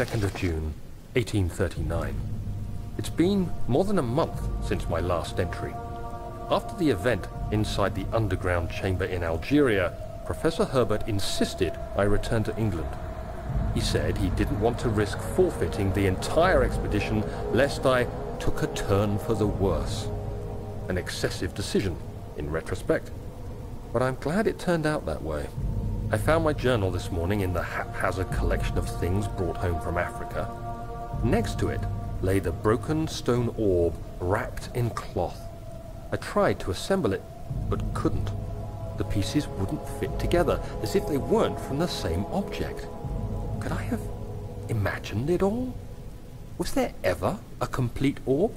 22nd of June, 1839. It's been more than a month since my last entry. After the event inside the underground chamber in Algeria, Professor Herbert insisted I return to England. He said he didn't want to risk forfeiting the entire expedition lest I took a turn for the worse. An excessive decision, in retrospect. But I'm glad it turned out that way. I found my journal this morning in the haphazard collection of things brought home from Africa. Next to it lay the broken stone orb wrapped in cloth. I tried to assemble it, but couldn't. The pieces wouldn't fit together, as if they weren't from the same object. Could I have imagined it all? Was there ever a complete orb?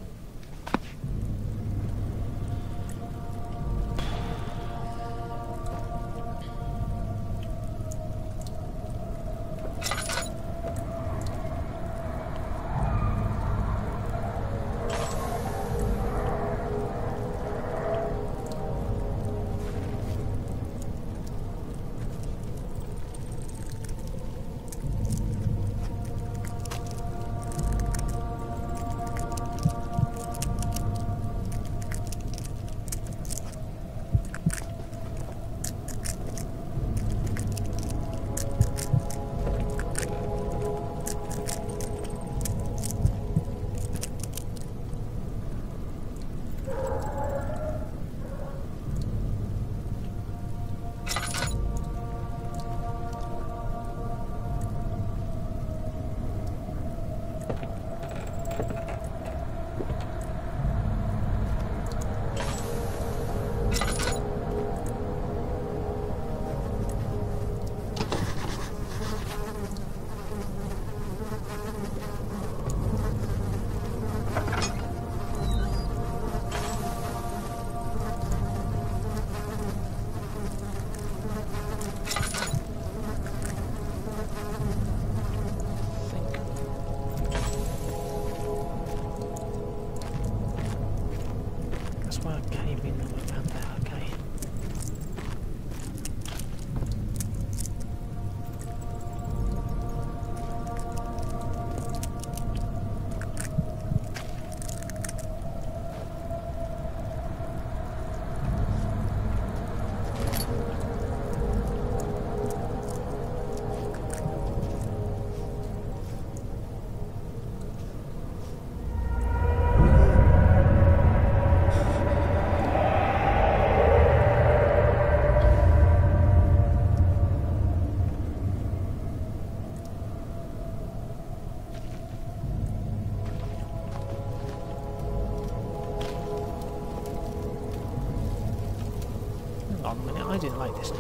I didn't like this.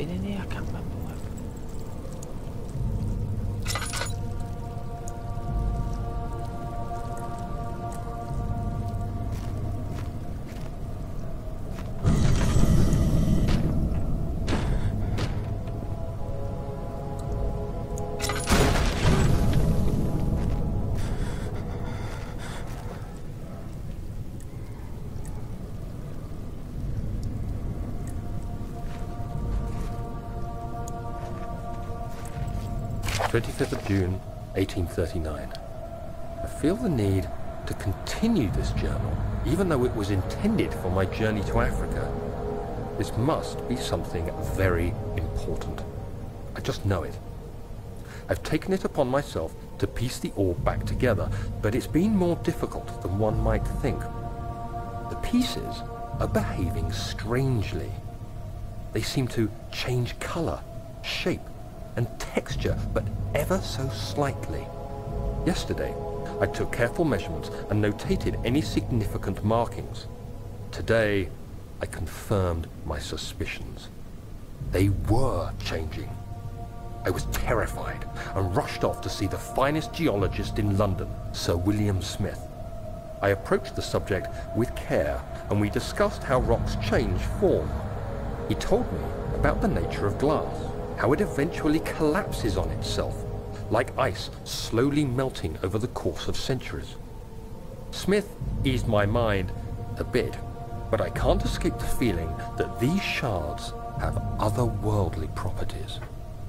been in here? I can't remember. 25th of June, 1839. I feel the need to continue this journal, even though it was intended for my journey to Africa. This must be something very important. I just know it. I've taken it upon myself to piece the orb back together, but it's been more difficult than one might think. The pieces are behaving strangely. They seem to change color, shape, and texture, but ever so slightly. Yesterday, I took careful measurements and notated any significant markings. Today, I confirmed my suspicions. They were changing. I was terrified and rushed off to see the finest geologist in London, Sir William Smith. I approached the subject with care, and we discussed how rocks change form. He told me about the nature of glass, how it eventually collapses on itself, like ice slowly melting over the course of centuries. Smith eased my mind a bit, but I can't escape the feeling that these shards have otherworldly properties.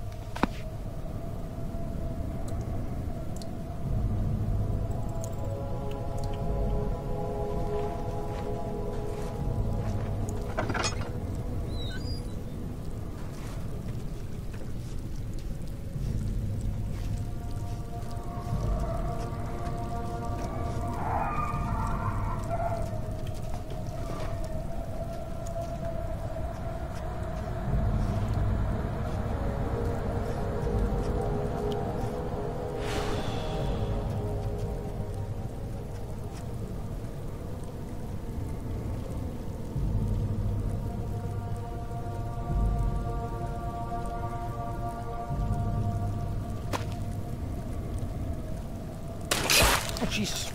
Oh, Jesus.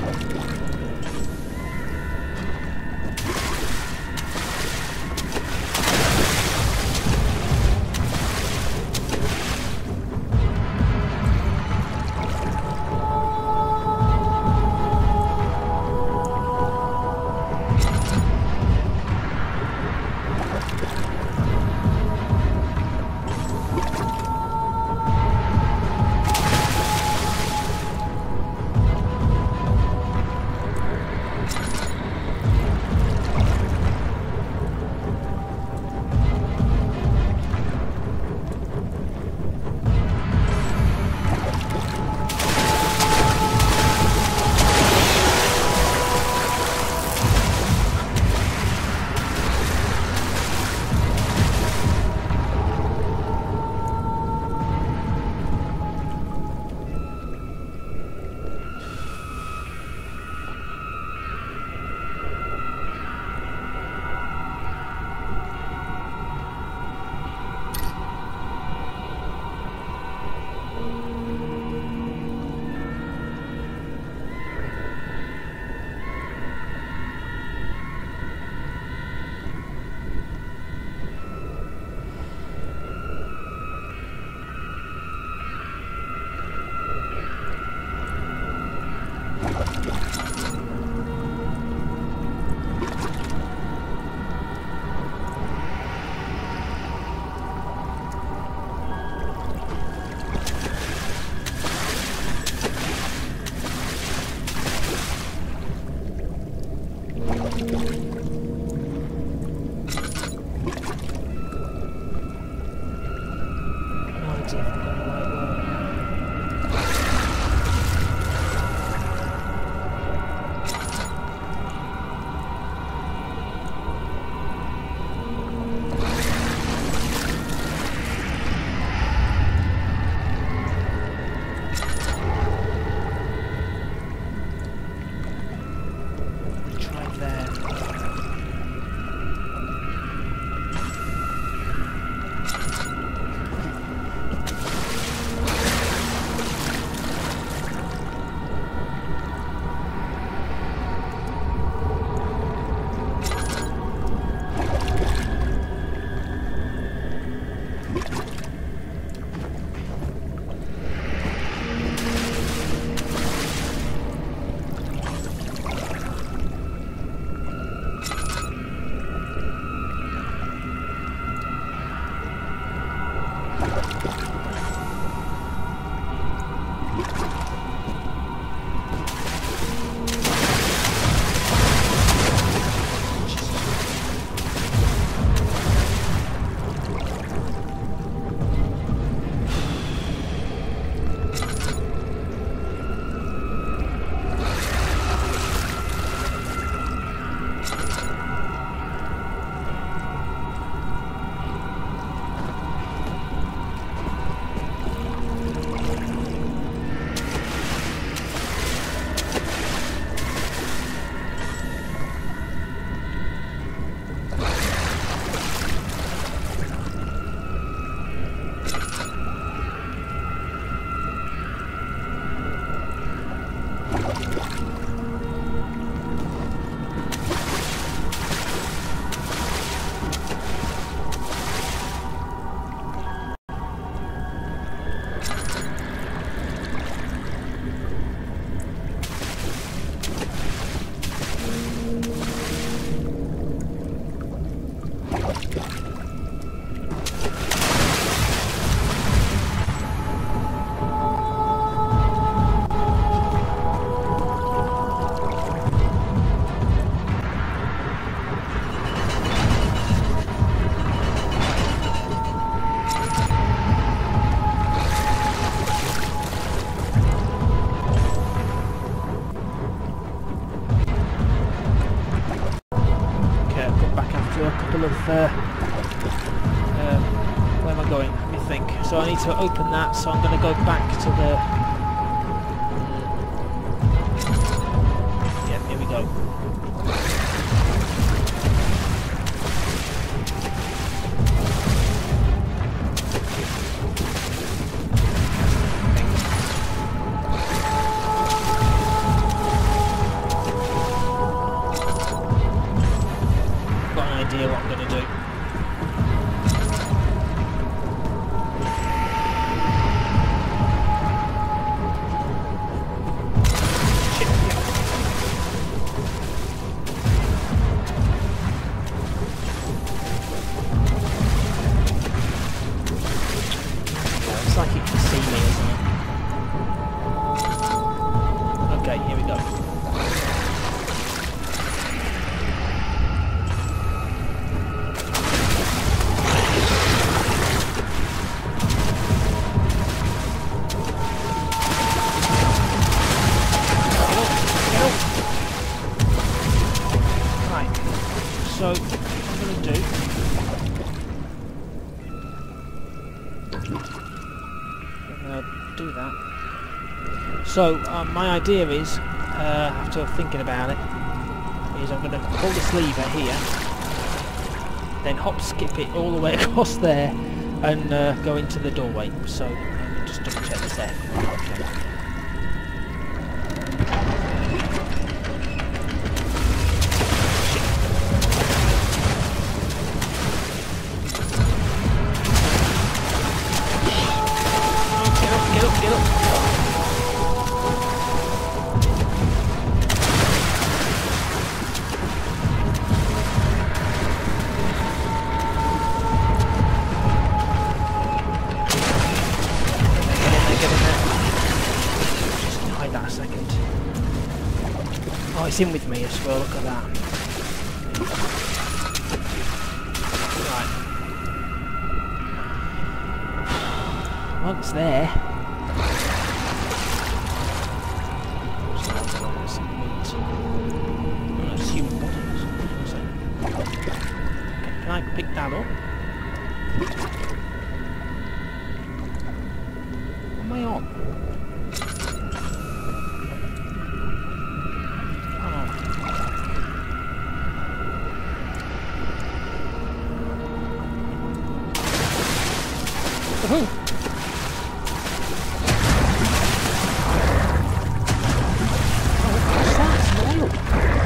Where am I going? Let me think. So I need to open that, so I'm going to go back to the... yeah, here we go. go. So, what I'm going to do... I'm going to do that. So, my idea is, after thinking about it, is I'm going to pull this lever here, then hop skip it all the way across there, and go into the doorway. So, let me just double check this there. Oh, it's in with me as well, look at that. Right. Well, it's there. That's human bodies. Okay, can I pick that up? What am I on? Oh, what's that? It's an oil.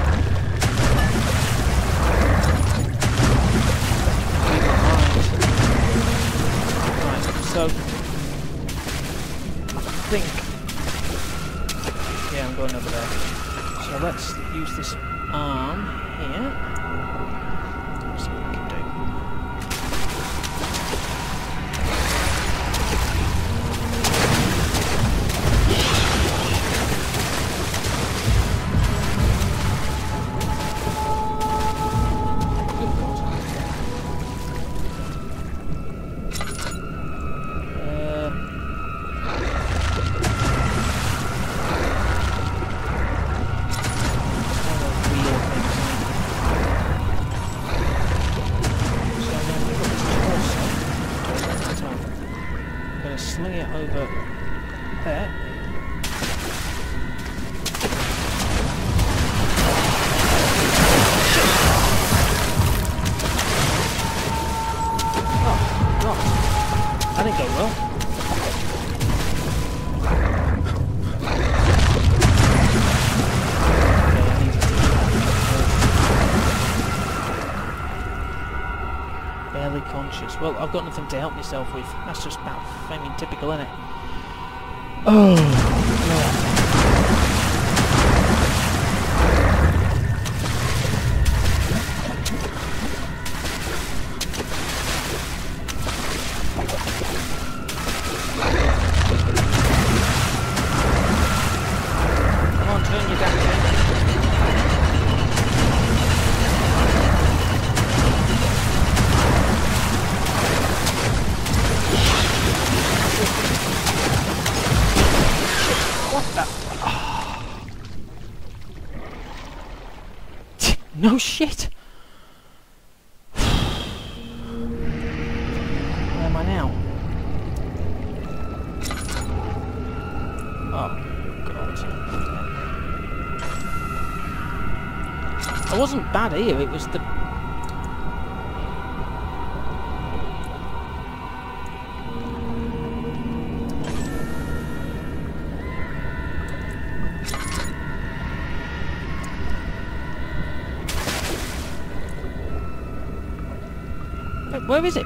Right, so I think, yeah, I'm going over there. So let's use this arm here. Let's see what we can do. Sling it over there. Oh, God. That didn't go well. Barely conscious. Well, I've got nothing to help myself with. That's just about flaming typical, isn't it? Oh, God. Come on, turn your back. What the? Oh. No shit! Where am I now? Oh, God. I wasn't bad here, it was the... Where is it?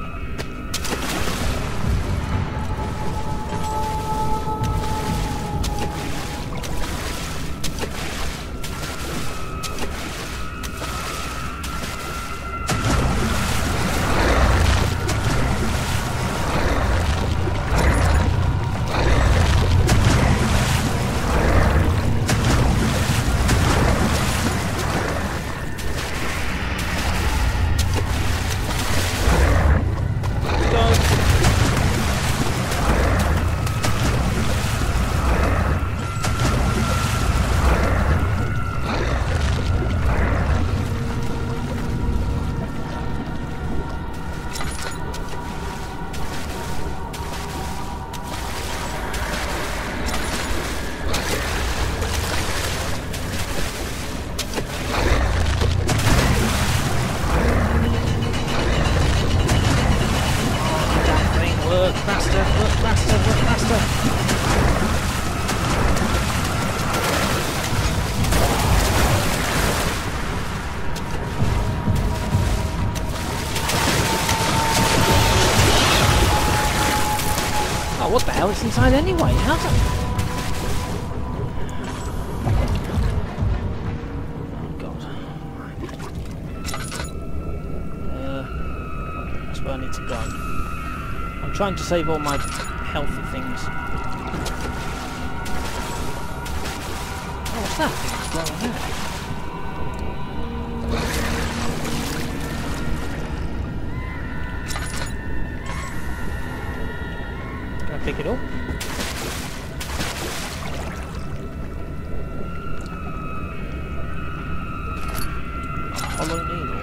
hell? It's inside anyway. How's that? Oh god. That's where I need to go. I'm trying to save all my healthy things. Oh, what's that? What's going on there? Pick it up. A hollow needle.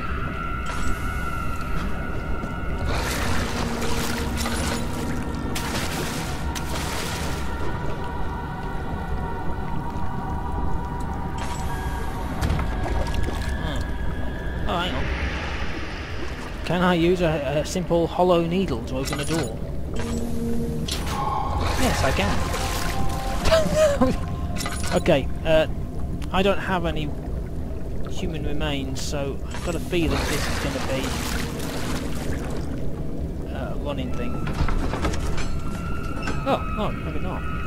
Oh, hang on. Can I use a simple hollow needle to open a door? Yes, I can. Okay, I don't have any human remains, so I've got a feeling this is going to be a running thing. Oh, no, maybe not.